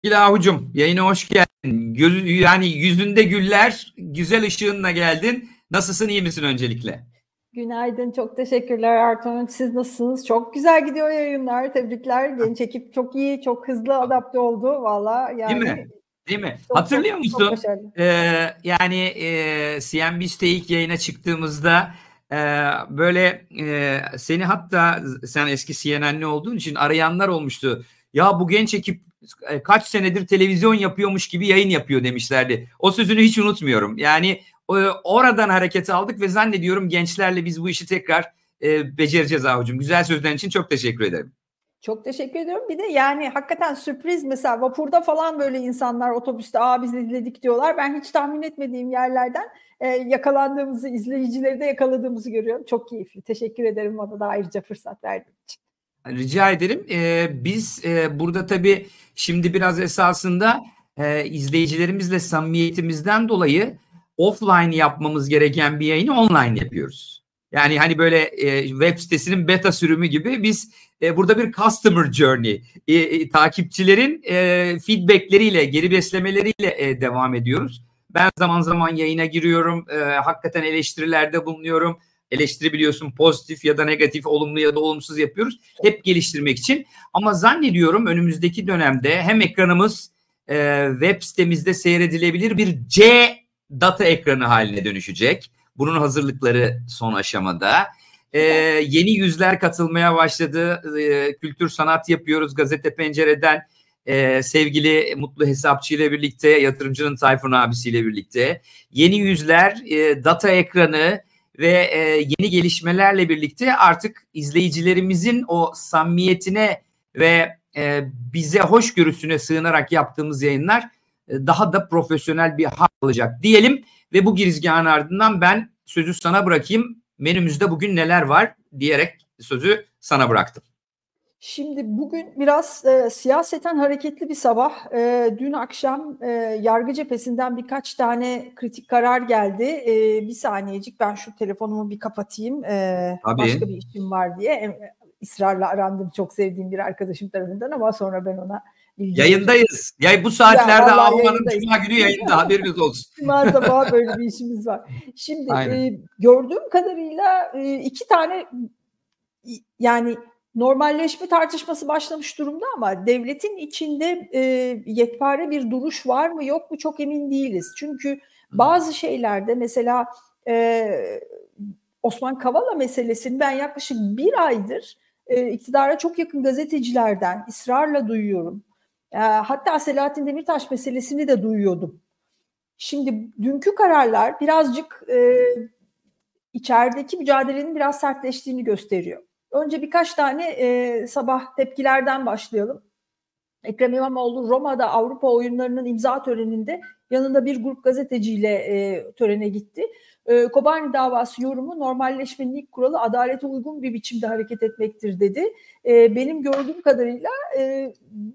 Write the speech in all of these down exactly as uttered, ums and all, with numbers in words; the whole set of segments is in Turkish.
Sevgili Ahucum, yayına hoş geldin. Gül, yani yüzünde güller, güzel ışığınla geldin. Nasılsın, iyi misin öncelikle? Günaydın, çok teşekkürler Ertuğrul. Siz nasılsınız? Çok güzel gidiyor yayınlar. Tebrikler. Genç ekip çok iyi, çok hızlı adapte oldu. Valla yani. Değil mi? Değil mi? Çok, Hatırlıyor çok, musun? çok başarılı. Ee, yani e, C N B C'te ilk yayına çıktığımızda e, böyle e, seni, hatta sen eski C N N'li olduğun için arayanlar olmuştu. Ya bu genç ekip e, kaç senedir televizyon yapıyormuş gibi yayın yapıyor demişlerdi. O sözünü hiç unutmuyorum. Yani e, oradan hareket aldık ve zannediyorum gençlerle biz bu işi tekrar e, becereceğiz Ahucum. Güzel sözlerin için çok teşekkür ederim. Çok teşekkür ediyorum. Bir de yani hakikaten sürpriz, mesela vapurda falan böyle insanlar otobüste aa biz izledik diyorlar. Ben hiç tahmin etmediğim yerlerden e, yakalandığımızı, izleyicileri de yakaladığımızı görüyorum. Çok keyifli. Teşekkür ederim bana da ayrıca fırsat verdiğin için. Rica ederim. Ee, biz e, burada tabii şimdi biraz esasında e, izleyicilerimizle samimiyetimizden dolayı offline yapmamız gereken bir yayını online yapıyoruz. Yani hani böyle e, web sitesinin beta sürümü gibi biz e, burada bir customer journey, e, e, takipçilerin e, feedbackleriyle, geri beslemeleriyle e, devam ediyoruz. Ben zaman zaman yayına giriyorum, e, hakikaten eleştirilerde bulunuyorum. Eleştiri biliyorsun pozitif ya da negatif, olumlu ya da olumsuz yapıyoruz. Hep geliştirmek için. Ama zannediyorum önümüzdeki dönemde hem ekranımız e, web sitemizde seyredilebilir bir C data ekranı haline dönüşecek. Bunun hazırlıkları son aşamada. E, yeni yüzler katılmaya başladı. E, kültür sanat yapıyoruz Gazete Pencere'den. Ee, sevgili Mutlu Hesapçı ile birlikte, yatırımcının Tayfun abisiyle birlikte. Yeni yüzler, e, data ekranı ve e, yeni gelişmelerle birlikte artık izleyicilerimizin o samimiyetine ve e, bize hoşgörüsüne sığınarak yaptığımız yayınlar e, daha da profesyonel bir hal alacak diyelim ve bu girizgahın ardından ben sözü sana bırakayım. Menümüzde bugün neler var diyerek sözü sana bıraktım. Şimdi bugün biraz e, siyaseten hareketli bir sabah. E, dün akşam e, yargı cephesinden birkaç tane kritik karar geldi. E, bir saniyecik ben şu telefonumu bir kapatayım. E, başka bir işim var diye. E, ısrarla arandım çok sevdiğim bir arkadaşım tarafından ama sonra ben ona bilgi yayındayız. Ya bu saatlerde ya, Ahu Hanım Cuma günü yayında, haberiniz olsun. Cuma sabahı böyle bir işimiz var. Şimdi e, gördüğüm kadarıyla e, iki tane yani normalleşme tartışması başlamış durumda ama devletin içinde e, yekpare bir duruş var mı yok mu çok emin değiliz. Çünkü bazı şeylerde mesela e, Osman Kavala meselesini ben yaklaşık bir aydır e, iktidara çok yakın gazetecilerden ısrarla duyuyorum. E, hatta Selahattin Demirtaş meselesini de duyuyordum. Şimdi dünkü kararlar birazcık e, içerideki mücadelenin biraz sertleştiğini gösteriyor. Önce birkaç tane e, sabah tepkilerden başlayalım. Ekrem İmamoğlu Roma'da Avrupa oyunlarının imza töreninde yanında bir grup gazeteciyle e, törene gitti. E, Kobani davası yorumu normalleşmenin ilk kuralı adalete uygun bir biçimde hareket etmektir dedi. E, benim gördüğüm kadarıyla e,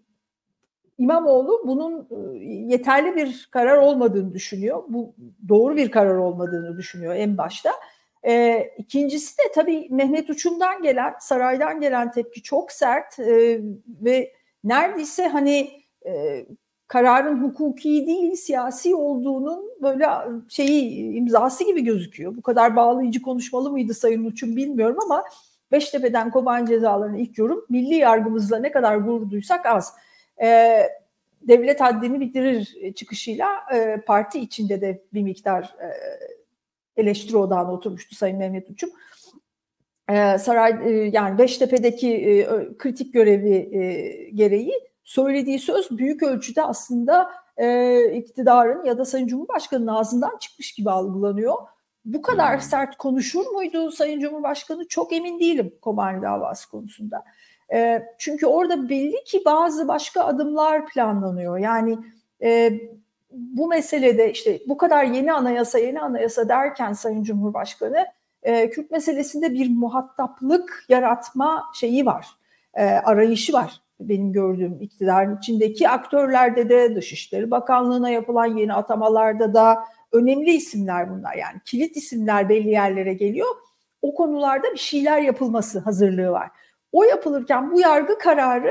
İmamoğlu bunun yeterli bir karar olmadığını düşünüyor. Bu doğru bir karar olmadığını düşünüyor en başta. E, ikincisi de tabii Mehmet Uçum'dan gelen, saraydan gelen tepki çok sert e, ve neredeyse hani e, kararın hukuki değil siyasi olduğunun böyle şeyi imzası gibi gözüküyor. Bu kadar bağlayıcı konuşmalı mıydı Sayın Uçum bilmiyorum ama Beştepe'den Kobani cezalarının ilk yorum milli yargımızla ne kadar gurur duysak az. E, devlet haddini bitirir çıkışıyla e, parti içinde de bir miktar e, eleştiri odağına oturmuştu Sayın Mehmet Uçum. Ee, saray e, yani Beştepe'deki e, kritik görevi e, gereği söylediği söz büyük ölçüde aslında e, iktidarın ya da Sayın Cumhurbaşkanı'nın ağzından çıkmış gibi algılanıyor. Bu kadar sert konuşur muydu Sayın Cumhurbaşkanı? Çok emin değilim Kobani davası konusunda. E, çünkü orada belli ki bazı başka adımlar planlanıyor. Yani e, bu meselede işte bu kadar yeni anayasa yeni anayasa derken Sayın Cumhurbaşkanı e, Kürt meselesinde bir muhataplık yaratma şeyi var, e, arayışı var benim gördüğüm iktidarın içindeki aktörlerde de Dışişleri Bakanlığı'na yapılan yeni atamalarda da önemli isimler bunlar yani kilit isimler belli yerlere geliyor. O konularda bir şeyler yapılması hazırlığı var. O yapılırken bu yargı kararı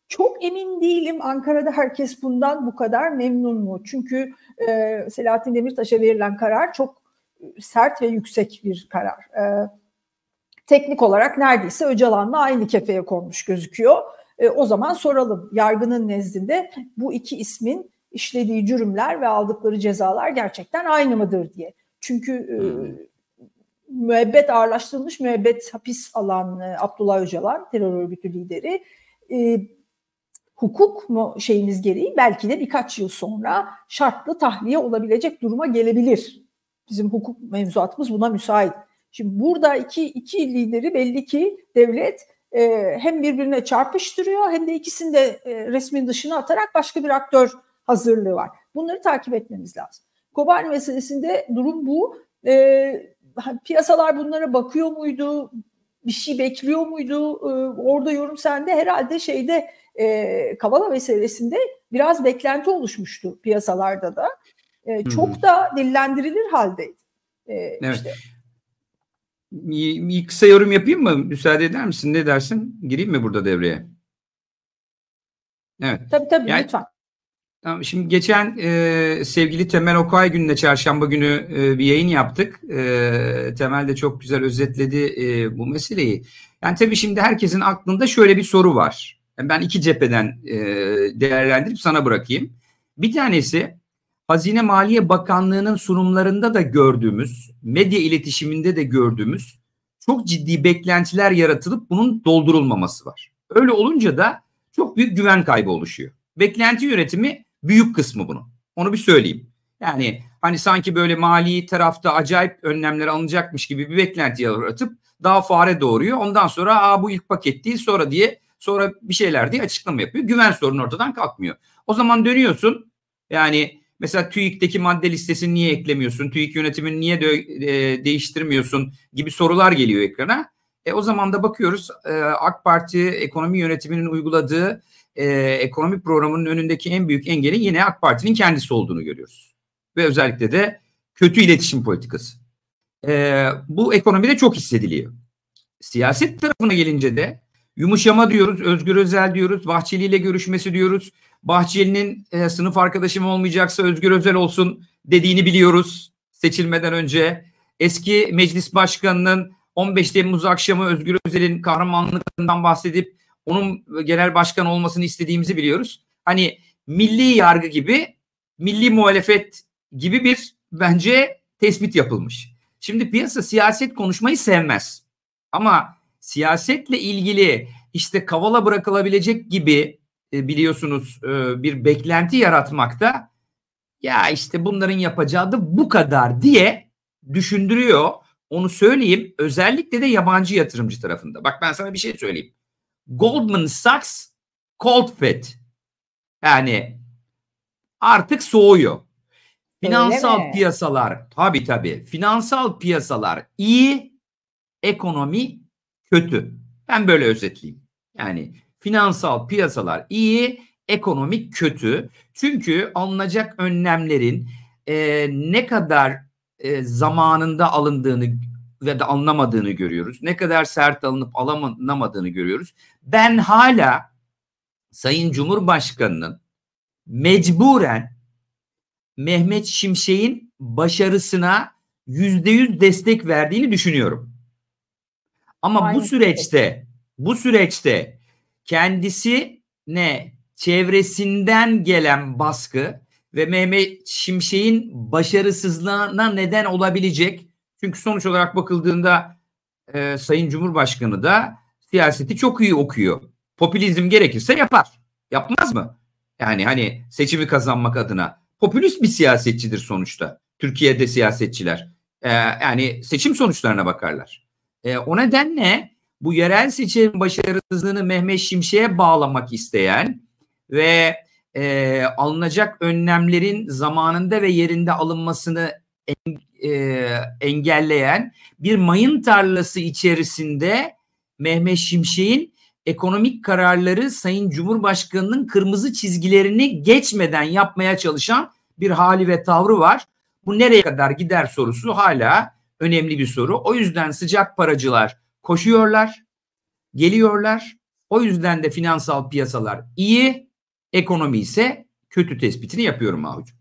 Çok emin değilim Ankara'da herkes bundan bu kadar memnun mu? Çünkü e, Selahattin Demirtaş'a verilen karar çok sert ve yüksek bir karar. E, teknik olarak neredeyse Öcalan'la aynı kefeye konmuş gözüküyor. E, o zaman soralım, yargının nezdinde bu iki ismin işlediği cürümler ve aldıkları cezalar gerçekten aynı mıdır diye. Çünkü e, müebbet ağırlaştırılmış müebbet hapis alan e, Abdullah Öcalan, terör örgütü lideri, e, hukuk mu şeyimiz gereği belki de birkaç yıl sonra şartlı tahliye olabilecek duruma gelebilir. Bizim hukuk mevzuatımız buna müsait. Şimdi burada iki, iki lideri belli ki devlet e, hem birbirine çarpıştırıyor hem de ikisini de e, resmin dışına atarak başka bir aktör hazırlığı var. Bunları takip etmemiz lazım. Kobani meselesinde durum bu. E, piyasalar bunlara bakıyor muydu? Bir şey bekliyor muydu? E, orada yorum sende herhalde şeyde e, Kavala meselesinde biraz beklenti oluşmuştu piyasalarda da. E, çok hmm. da dillendirilir haldeydi. E, evet. Işte. Bir kısa yorum yapayım mı? Müsaade eder misin? Ne dersin? Gireyim mi burada devreye? Evet. Tabii tabii yani, lütfen. Tamam, şimdi geçen e, sevgili Temel Okay gününe çarşamba günü e, bir yayın yaptık. E, Temel de çok güzel özetledi e, bu meseleyi. Yani tabii şimdi herkesin aklında şöyle bir soru var. Yani ben iki cepheden e, değerlendirip sana bırakayım. Bir tanesi Hazine Maliye Bakanlığı'nın sunumlarında da gördüğümüz, medya iletişiminde de gördüğümüz çok ciddi beklentiler yaratılıp bunun doldurulmaması var. Öyle olunca da çok büyük güven kaybı oluşuyor. Beklenti yönetimi büyük kısmı bunun. Onu bir söyleyeyim. Yani hani sanki böyle mali tarafta acayip önlemler alınacakmış gibi bir beklenti yaratıp daha fare doğuruyor. Ondan sonra aa bu ilk paket değil sonra diye sonra bir şeyler diye açıklama yapıyor. Güven sorunu ortadan kalkmıyor. O zaman dönüyorsun yani mesela TÜİK'teki madde listesini niye eklemiyorsun? TÜİK yönetimini niye de, e, değiştirmiyorsun gibi sorular geliyor ekrana. E, o zaman da bakıyoruz e, AK Parti ekonomi yönetiminin uyguladığı e, ekonomi programının önündeki en büyük engelin yine AK Parti'nin kendisi olduğunu görüyoruz. Ve özellikle de kötü iletişim politikası. E, bu ekonomide çok hissediliyor. Siyaset tarafına gelince de yumuşama diyoruz, Özgür Özel diyoruz, Bahçeli ile görüşmesi diyoruz. Bahçeli'nin e, sınıf arkadaşım olmayacaksa Özgür Özel olsun dediğini biliyoruz seçilmeden önce. Eski meclis başkanının on beş Temmuz akşamı Özgür Özel'in kahramanlıklarından bahsedip onun genel başkan olmasını istediğimizi biliyoruz. Hani milli yargı gibi, milli muhalefet gibi bir bence tespit yapılmış. Şimdi piyasa siyaset konuşmayı sevmez. Ama siyasetle ilgili işte kavala bırakılabilecek gibi e, biliyorsunuz e, bir beklenti yaratmakta ya işte bunların yapacağı da bu kadar diye düşündürüyor. Onu söyleyeyim özellikle de yabancı yatırımcı tarafında. Bak ben sana bir şey söyleyeyim. Goldman Sachs cold fed. Yani artık soğuyor. Finansal piyasalar tabii tabii. Finansal piyasalar iyi, ekonomi kötü. Ben böyle özetleyeyim. Yani finansal piyasalar iyi, ekonomi kötü. Çünkü alınacak önlemlerin e, ne kadar e, zamanında alındığını ve de alınamadığını görüyoruz. Ne kadar sert alınıp alınamadığını görüyoruz. Ben hala Sayın Cumhurbaşkanı'nın mecburen Mehmet Şimşek'in başarısına yüzde yüz destek verdiğini düşünüyorum. Ama Aynen. bu süreçte bu süreçte kendisine çevresinden gelen baskı ve Mehmet Şimşek'in başarısızlığına neden olabilecek. Çünkü sonuç olarak bakıldığında e, Sayın Cumhurbaşkanı da siyaseti çok iyi okuyor. Popülizm gerekirse yapar. Yapmaz mı? Yani hani seçimi kazanmak adına. Popülist bir siyasetçidir sonuçta. Türkiye'de siyasetçiler. E, yani seçim sonuçlarına bakarlar. E, o nedenle bu yerel seçim başarısızlığını Mehmet Şimşek'e bağlamak isteyen ve e, alınacak önlemlerin zamanında ve yerinde alınmasını en, e, engelleyen bir mayın tarlası içerisinde Mehmet Şimşek'in ekonomik kararları Sayın Cumhurbaşkanı'nın kırmızı çizgilerini geçmeden yapmaya çalışan bir hali ve tavrı var. Bu nereye kadar gider sorusu hala önemli bir soru. O yüzden sıcak paracılar koşuyorlar, geliyorlar, O yüzden de finansal piyasalar iyi, ekonomi ise kötü tespitini yapıyorum Mahucuğum.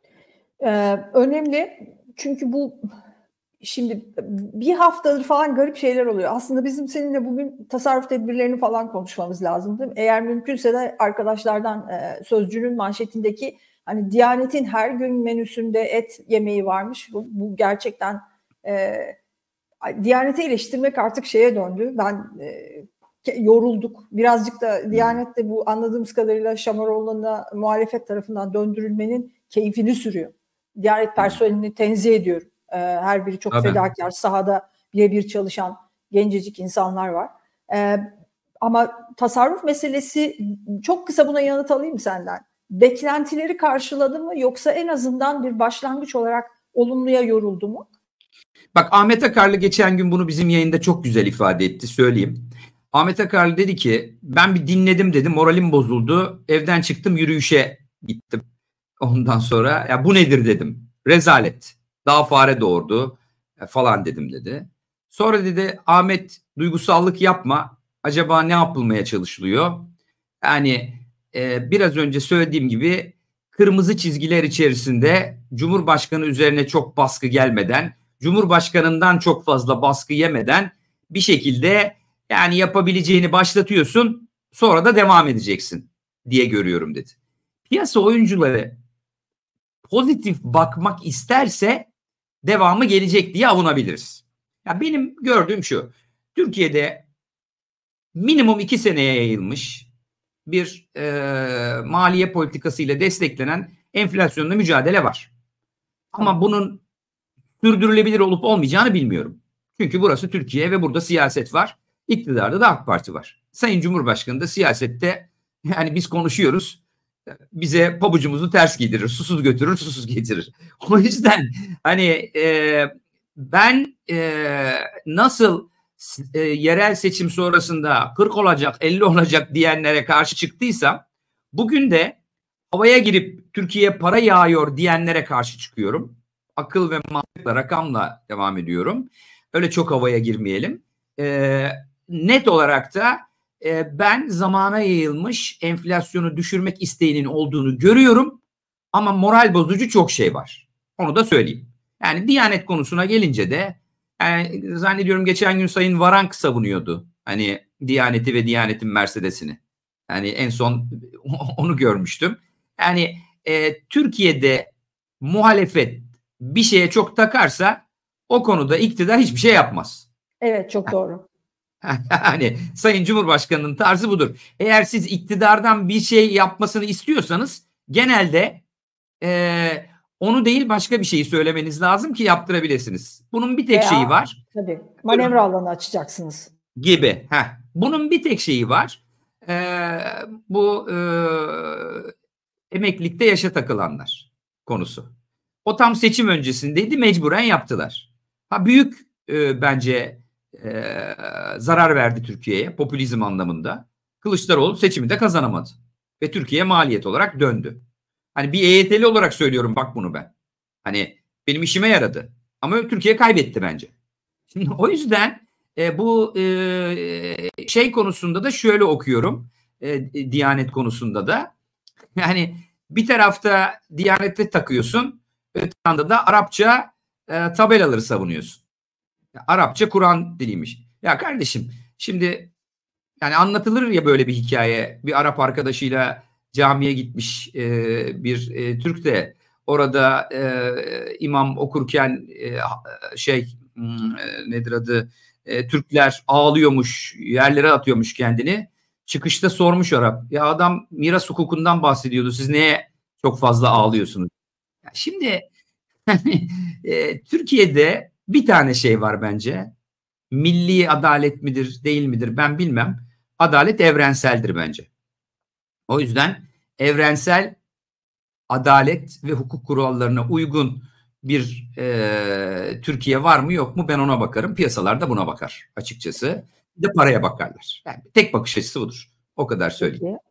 Ee, önemli çünkü bu şimdi bir haftadır falan garip şeyler oluyor. Aslında bizim seninle bugün tasarruf tedbirlerini falan konuşmamız lazım değil mi? Eğer mümkünse de arkadaşlardan e, Sözcü'nün manşetindeki hani Diyanet'in her gün menüsünde et yemeği varmış. Bu, bu gerçekten e, Diyanet'i eleştirmek artık şeye döndü. Ben e, yorulduk. Birazcık da Diyanet de bu anladığımız kadarıyla Şamaroğlu'na muhalefet tarafından döndürülmenin keyfini sürüyor. Diyanet personelini tenzih ediyorum. Ee, her biri çok Tabii. fedakar, sahada birebir çalışan gencecik insanlar var. Ee, ama tasarruf meselesi, çok kısa buna yanıt alayım senden. Beklentileri karşıladı mı yoksa en azından bir başlangıç olarak olumluya yoruldu mu? Bak, Ahmet Akarlı geçen gün bunu bizim yayında çok güzel ifade etti, söyleyeyim. Ahmet Akarlı dedi ki ben bir dinledim dedi, moralim bozuldu, evden çıktım, yürüyüşe gittim. Ondan sonra ya bu nedir dedim, rezalet, daha fare doğurdu falan dedim dedi. Sonra dedi Ahmet duygusallık yapma, acaba ne yapılmaya çalışılıyor? Yani e, biraz önce söylediğim gibi kırmızı çizgiler içerisinde Cumhurbaşkanı üzerine çok baskı gelmeden, Cumhurbaşkanından çok fazla baskı yemeden bir şekilde yani yapabileceğini başlatıyorsun, sonra da devam edeceksin diye görüyorum dedi. Piyasa oyuncuları pozitif bakmak isterse devamı gelecek diye avunabiliriz. Ya benim gördüğüm şu, Türkiye'de minimum iki seneye yayılmış bir e, maliye politikasıyla desteklenen enflasyonla mücadele var. Ama bunun sürdürülebilir olup olmayacağını bilmiyorum. Çünkü burası Türkiye ve burada siyaset var. İktidarda da AK Parti var. Sayın Cumhurbaşkanı da siyasette, yani biz konuşuyoruz, bize pabucumuzu ters giydirir, susuz götürür, susuz getirir. O yüzden hani e, ben e, nasıl e, yerel seçim sonrasında kırk olacak, elli olacak diyenlere karşı çıktıysam, bugün de havaya girip Türkiye'ye para yağıyor diyenlere karşı çıkıyorum. Akıl ve mantıkla, rakamla devam ediyorum. Öyle çok havaya girmeyelim. E, net olarak da e, ben zamana yayılmış enflasyonu düşürmek isteğinin olduğunu görüyorum. Ama moral bozucu çok şey var. Onu da söyleyeyim. Yani Diyanet konusuna gelince de yani zannediyorum geçen gün Sayın Varank savunuyordu. Hani Diyanet'i ve Diyanet'in Mercedes'ini. Yani en son onu görmüştüm. Yani e, Türkiye'de muhalefet bir şeye çok takarsa o konuda iktidar hiçbir şey yapmaz. Evet, çok doğru. Hani Sayın Cumhurbaşkanı'nın tarzı budur. Eğer siz iktidardan bir şey yapmasını istiyorsanız genelde e, onu değil başka bir şeyi söylemeniz lazım ki yaptırabilirsiniz. Bunun bir tek Veya, şeyi var. Tabii. Manevra alanı açacaksınız. Gibi. Heh. Bunun bir tek şeyi var. E, bu e, emeklilikte yaşa takılanlar konusu. O tam seçim öncesindeydi, mecburen yaptılar. Ha büyük e, bence e, zarar verdi Türkiye'ye popülizm anlamında. Kılıçdaroğlu seçimi de kazanamadı ve Türkiye maliyet olarak döndü. Hani bir E Y T'li olarak söylüyorum bak bunu ben. Hani benim işime yaradı ama Türkiye kaybetti bence. Şimdi o yüzden e, bu e, şey konusunda da şöyle okuyorum, e, Diyanet konusunda da yani bir tarafta Diyanet'e takıyorsun, öte yanda da Arapça e, tabelaları savunuyorsun. Arapça Kur'an diliymiş. Ya kardeşim şimdi yani anlatılır ya böyle bir hikaye. Bir Arap arkadaşıyla camiye gitmiş e, bir e, Türk de orada e, imam okurken e, şey e, nedir adı e, Türkler ağlıyormuş, yerlere atıyormuş kendini. Çıkışta sormuş Arap. Ya adam miras hukukundan bahsediyordu. Siz neye çok fazla ağlıyorsunuz? Ya şimdi e, Türkiye'de bir tane şey var bence. Milli adalet midir, değil midir ben bilmem. Adalet evrenseldir bence. O yüzden evrensel adalet ve hukuk kurallarına uygun bir e, Türkiye var mı yok mu ben ona bakarım. Piyasalar da buna bakar açıkçası. Bir de paraya bakarlar. Yani tek bakış açısı budur. O kadar söyleyeyim.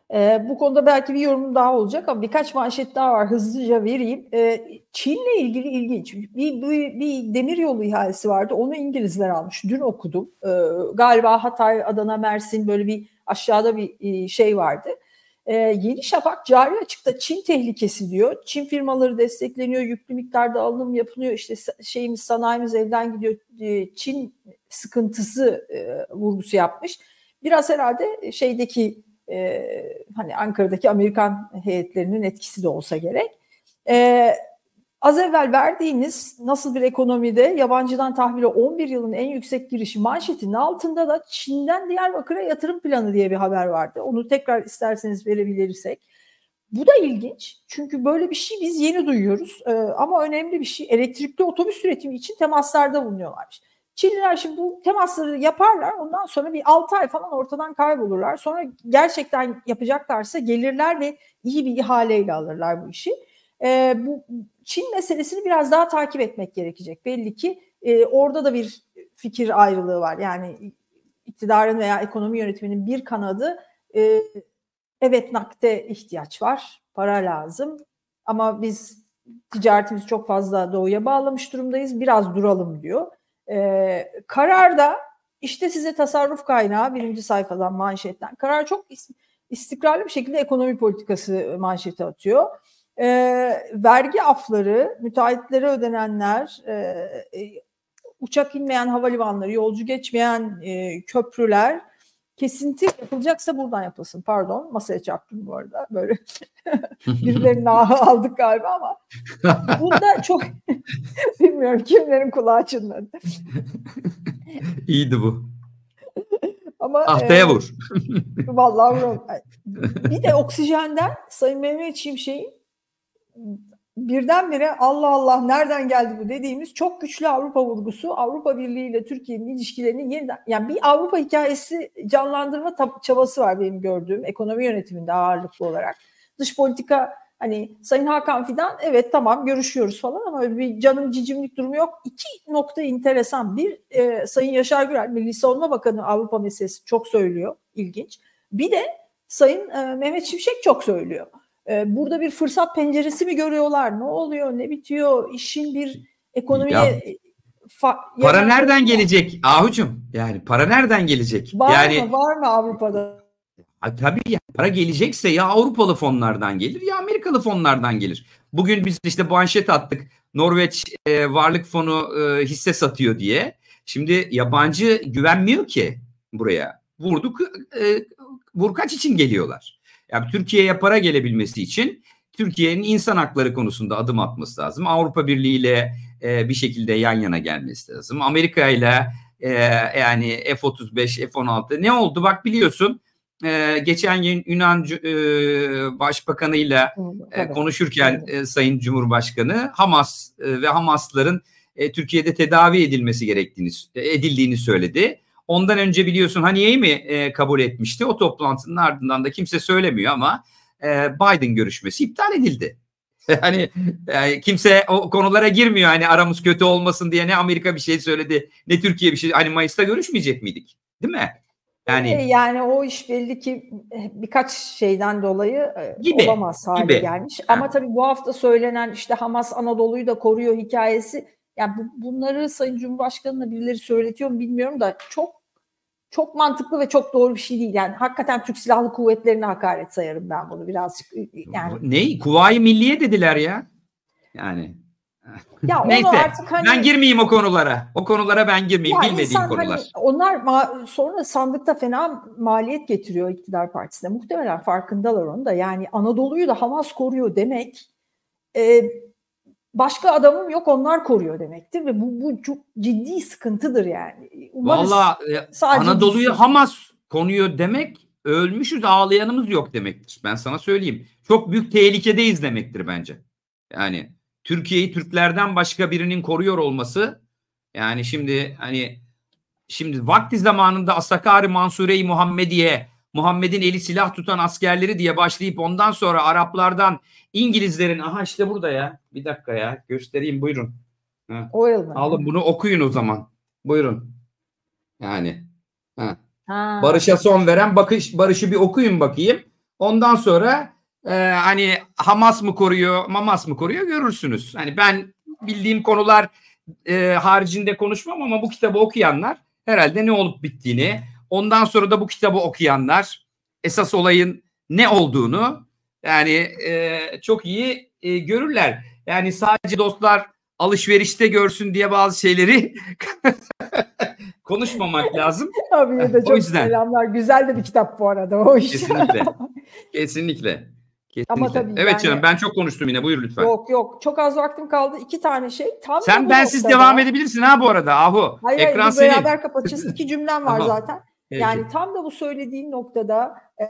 E, bu konuda belki bir yorum daha olacak ama birkaç manşet daha var. Hızlıca vereyim. E, Çin'le ilgili ilginç. Bir, bir, bir demir yolu ihalesi vardı. Onu İngilizler almış. Dün okudum. E, galiba Hatay, Adana, Mersin böyle bir aşağıda bir e, şey vardı. Ee, Yeni Şafak cari açıkta Çin tehlikesi diyor. Çin firmaları destekleniyor, yüklü miktarda alım yapılıyor. İşte şeyimiz, sanayimiz elden gidiyor. Çin sıkıntısı e, vurgusu yapmış. Biraz herhalde şeydeki e, hani Ankara'daki Amerikan heyetlerinin etkisi de olsa gerek. E, Az evvel verdiğiniz nasıl bir ekonomide yabancıdan tahvile on bir yılın en yüksek girişi manşetinin altında da Çin'den Diyarbakır'a yatırım planı diye bir haber vardı. Onu tekrar isterseniz verebilirsek. Bu da ilginç çünkü böyle bir şey biz yeni duyuyoruz ee, ama önemli bir şey. Elektrikli otobüs üretimi için temaslarda bulunuyorlarmış. Çinliler şimdi bu temasları yaparlar, ondan sonra bir altı ay falan ortadan kaybolurlar. Sonra gerçekten yapacaklarsa gelirler ve iyi bir ihaleyle alırlar bu işi. Ee, bu Çin meselesini biraz daha takip etmek gerekecek. Belli ki e, orada da bir fikir ayrılığı var. Yani iktidarın veya ekonomi yönetiminin bir kanadı e, evet nakde ihtiyaç var, para lazım ama biz ticaretimizi çok fazla doğuya bağlamış durumdayız, biraz duralım diyor. E, kararda işte size tasarruf kaynağı birinci sayfadan manşetten. Karar çok istikrarlı bir şekilde ekonomi politikası manşeti atıyor. E, vergi afları, müteahhitlere ödenenler, e, e, uçak inmeyen havalimanları, yolcu geçmeyen e, köprüler, kesinti yapılacaksa buradan yapılsın. Pardon, masaya çarptım bu arada. Böyle birilerinin aldık galiba ama bunda çok bilmiyorum kimlerin kulağı çınladı. İyiydi bu. Ama tahtaya e, vur. Vallahi vur. Bir de oksijenden Sayın Mehmet Şimşek'in birdenbire Allah Allah nereden geldi bu dediğimiz çok güçlü Avrupa vurgusu, Avrupa Birliği ile Türkiye'nin ilişkilerini yeniden, yani bir Avrupa hikayesi canlandırma çabası var benim gördüğüm ekonomi yönetiminde ağırlıklı olarak. Dış politika hani Sayın Hakan Fidan evet tamam görüşüyoruz falan ama öyle bir canım cicimlik durumu yok. İki nokta enteresan. Bir e, Sayın Yaşar Gürel, Milli Savunma Bakanı Avrupa meselesi çok söylüyor, ilginç. Bir de Sayın e, Mehmet Şimşek çok söylüyor. Burada bir fırsat penceresi mi görüyorlar? Ne oluyor? Ne bitiyor? İşin bir ekonomiye... Ya, fa- para nereden gelecek Ahucum? Yani para nereden gelecek? Var yani, mı? Var mı Avrupa'da? Tabii ya, para gelecekse ya Avrupalı fonlardan gelir ya Amerikalı fonlardan gelir. Bugün biz işte manşet attık. Norveç e, Varlık Fonu e, hisse satıyor diye. Şimdi yabancı güvenmiyor ki buraya. Vurduk e, vurkaç için geliyorlar. Yani Türkiye'ye para gelebilmesi için Türkiye'nin insan hakları konusunda adım atması lazım. Avrupa Birliği ile e, bir şekilde yan yana gelmesi lazım. Amerika ile e, yani F otuz beş, F on altı ne oldu bak biliyorsun. E, geçen gün Yunan e, Başbakanı'yla e, konuşurken e, Sayın Cumhurbaşkanı Hamas e, ve Hamasların e, Türkiye'de tedavi edilmesi gerektiğini edildiğini söyledi. Ondan önce biliyorsun Haniye'yi mi e, kabul etmişti? O toplantının ardından da kimse söylemiyor ama e, Biden görüşmesi iptal edildi. Hani yani kimse o konulara girmiyor. Hani aramız kötü olmasın diye ne Amerika bir şey söyledi ne Türkiye bir şey. Hani Mayıs'ta görüşmeyecek miydik? Değil mi? Yani yani o iş belli ki birkaç şeyden dolayı gibi, olamaz hale gibi. gelmiş. Ha. Ama tabii bu hafta söylenen işte Hamas Anadolu'yu da koruyor hikayesi. Yani bu, bunları Sayın Cumhurbaşkanı'na birileri söyletiyor mu bilmiyorum da çok çok mantıklı ve çok doğru bir şey değil. Yani hakikaten Türk Silahlı Kuvvetleri'ne hakaret sayarım ben bunu birazcık. Yani ne? Kuvayi Milliye dediler ya. Yani ya neyse artık hani, ben girmeyeyim o konulara. O konulara ben girmeyeyim. Ya bilmediğim konular. Hani onlar ma- sonra sandıkta fena maliyet getiriyor iktidar partisine. Muhtemelen farkındalar onu da. Yani Anadolu'yu da Hamas koruyor demek e, başka adamım yok onlar koruyor demektir ve bu, bu çok ciddi sıkıntıdır yani. Umarız vallahi Anadolu'yu Hamas konuyor demek ölmüşüz ağlayanımız yok demektir. Ben sana söyleyeyim. Çok büyük tehlikedeyiz demektir bence. Yani Türkiye'yi Türklerden başka birinin koruyor olması yani şimdi hani şimdi vakti zamanında Asakari Mansure-i Muhammediye Muhammed'in eli silah tutan askerleri diye başlayıp ondan sonra Araplardan İngilizlerin aha işte burada ya bir dakika ya göstereyim buyurun. Ha. Alın bunu okuyun o zaman. Buyurun. Yani ha. Ha. Barış'a son veren bakış Barış'ı bir okuyun bakayım. Ondan sonra e, hani Hamas mı koruyor, Mamas mı koruyor görürsünüz. Hani ben bildiğim konular e, haricinde konuşmam ama bu kitabı okuyanlar herhalde ne olup bittiğini, ondan sonra da bu kitabı okuyanlar esas olayın ne olduğunu yani e, çok iyi e, görürler. Yani sadece dostlar alışverişte görsün diye bazı şeyleri konuşmamak lazım. Abiye de çok yüzden. Selamlar. Güzel de bir kitap bu arada o iş. Kesinlikle. Kesinlikle. Kesinlikle. Ama tabii evet yani, canım ben çok konuştum yine, buyur lütfen. Yok yok çok az vaktim kaldı. İki tane şey. Tam sen bensiz noktada... devam edebilirsin ha bu arada Ahu. Hayır Ekran hayır senin. Beraber kapatacağız. İki cümlem var zaten. Peki. Yani tam da bu söylediğin noktada e,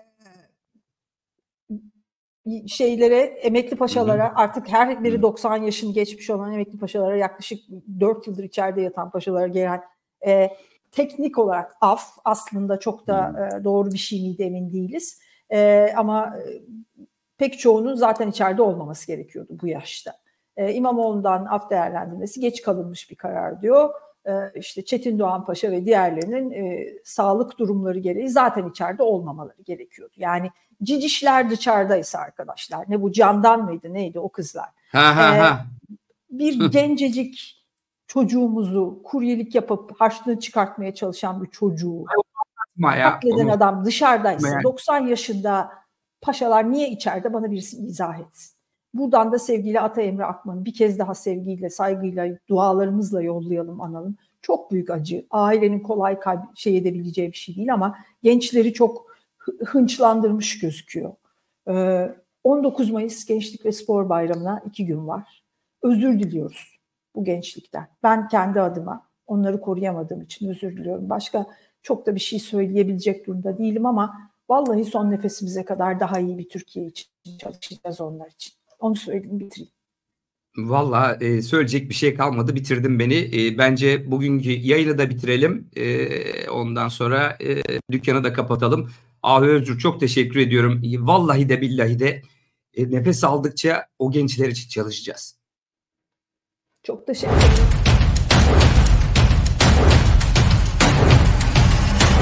şeylere, emekli paşalara, Hı-hı. artık her biri doksan yaşını geçmiş olan emekli paşalara, yaklaşık dört yıldır içeride yatan paşalara gelen e, teknik olarak af aslında çok da e, doğru bir şey miydi emin değiliz. E, ama e, pek çoğunun zaten içeride olmaması gerekiyordu bu yaşta. E, İmamoğlu'ndan af değerlendirmesi geç kalınmış bir karar diyor. E, işte Çetin Doğan Paşa ve diğerlerinin e, sağlık durumları gereği zaten içeride olmamaları gerekiyordu. Yani cicişler dışarıdaysa arkadaşlar, ne bu Candan mıydı neydi o kızlar. Ha, ha, ha. E, bir gencecik çocuğumuzu kuryelik yapıp harçlığını çıkartmaya çalışan bir çocuğu katleden adam dışarıdaysa yani. doksan yaşında paşalar niye içeride, bana birisi izah etsin. Buradan da sevgili Ata Emre Akman'ı bir kez daha sevgiyle, saygıyla, dualarımızla yollayalım, analım. Çok büyük acı. Ailenin kolay kalb- şey edebileceği bir şey değil ama gençleri çok hınçlandırmış gözüküyor. Ee, on dokuz Mayıs Gençlik ve Spor Bayramı'na iki gün var. Özür diliyoruz bu gençlikten. Ben kendi adıma onları koruyamadığım için özür diliyorum. Başka çok da bir şey söyleyebilecek durumda değilim ama vallahi son nefesimize kadar daha iyi bir Türkiye için çalışacağız onlar için. Onu söyleyeyim, bitireyim. Vallahi e, söyleyecek bir şey kalmadı, bitirdin beni. E, bence bugünkü yayını da bitirelim. E, ondan sonra e, dükkanı da kapatalım. Ahu Özgür çok teşekkür ediyorum. E, vallahi de billahi de e, nefes aldıkça o gençler için çalışacağız. Çok teşekkür ederim.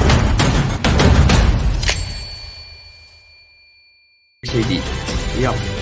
Şey değil. Yaptım.